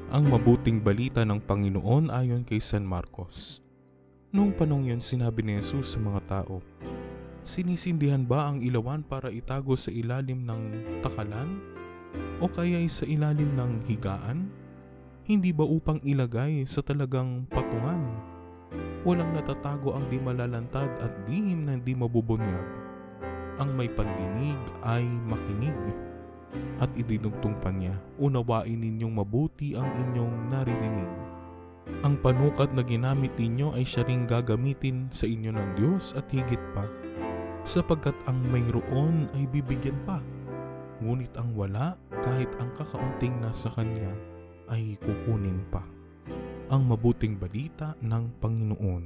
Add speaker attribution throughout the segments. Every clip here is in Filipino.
Speaker 1: Ang mabuting balita ng Panginoon ayon kay San Marcos. Noong panong yun sinabi ni Jesus sa mga tao, "Sinisindihan ba ang ilawan para itago sa ilalim ng takalan? O kaya'y sa ilalim ng higaan? Hindi ba upang ilagay sa talagang patungan? Walang natatago ang di malalantad at lihim na di mabubunyag. Ang may pandinig ay makinig." At idinugtong pa niya, "Unawain ninyong mabuti ang inyong naririnig. Ang panukat na ginamit ninyo ay siya ring gagamitin sa inyo ng Diyos at higit pa, sapagkat ang mayroon ay bibigyan pa, ngunit ang wala, kahit ang kakaunting nasa kanya, ay kukunin pa." Ang mabuting balita ng Panginoon.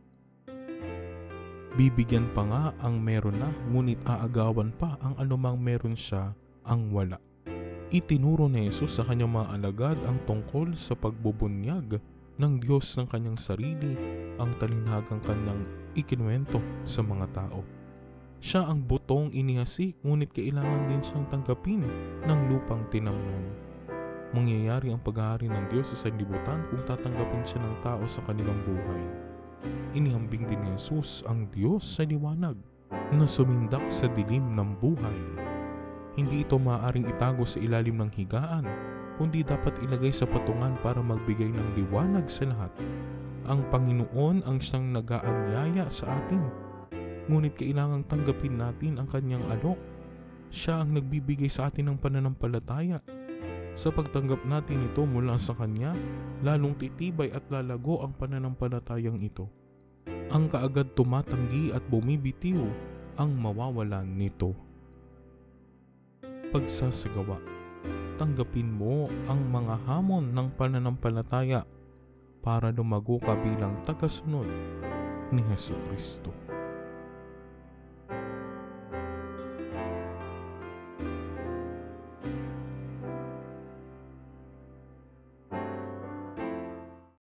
Speaker 1: Bibigyan pa nga ang meron na, ngunit aagawan pa ang anumang meron siya ang wala. Itinuro ni Jesus sa kanyang mga alagad ang tungkol sa pagbubunyag ng Diyos ng kanyang sarili, ang talinhagang kanyang ikinuwento sa mga tao. Siya ang butong inihasik, ngunit kailangan din siyang tanggapin ng lupang tinamnan. Mangyayari ang paghahari ng Diyos sa sanlibutan kung tatanggapin siya ng tao sa kanilang buhay. Inihambing din ni Jesus ang Diyos sa liwanag na sumindak sa dilim ng buhay. Hindi ito maaaring itago sa ilalim ng higaan, kundi dapat ilagay sa patungan para magbigay ng liwanag sa lahat. Ang Panginoon ang siyang nag-aanyaya sa atin, ngunit kailangang tanggapin natin ang kanyang alok. Siya ang nagbibigay sa atin ng pananampalataya. Sa pagtanggap natin ito mula sa kanya, lalong titibay at lalago ang pananampalatayang ito. Ang kaagad tumatanggi at bumibitiw ang mawawalan nito. Pagsasagawa. Tanggapin mo ang mga hamon ng pananampalataya para lumago ka bilang tagasunod ni Jesucristo.